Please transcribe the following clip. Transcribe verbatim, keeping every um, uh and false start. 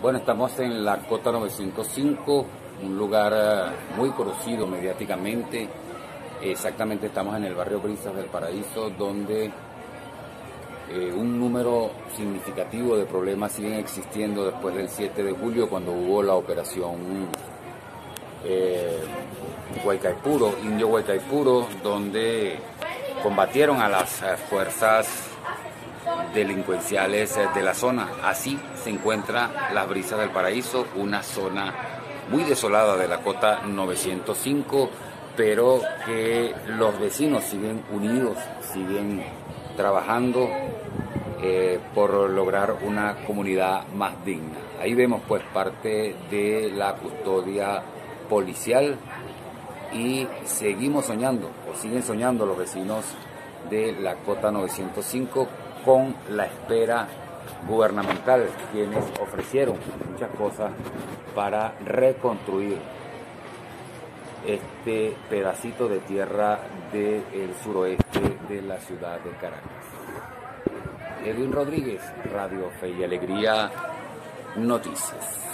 Bueno, estamos en la Cota novecientos cinco, un lugar eh, muy conocido mediáticamente. Exactamente estamos en el barrio Brisas del Paraíso, donde eh, un número significativo de problemas siguen existiendo después del siete de julio, cuando hubo la operación eh, Guaycaipuro, Indio Guaycaipuro, donde combatieron a las eh, fuerzas delincuenciales de la zona. Así se encuentra Las Brisas del Paraíso, una zona muy desolada de la Cota novecientos cinco, pero que los vecinos siguen unidos, siguen trabajando eh, por lograr una comunidad más digna. Ahí vemos pues parte de la custodia policial y seguimos soñando, o siguen soñando los vecinos de la Cota novecientos cinco con la espera gubernamental, quienes ofrecieron muchas cosas para reconstruir este pedacito de tierra del suroeste de la ciudad de Caracas. Edwin Rodríguez, Radio Fe y Alegría Noticias.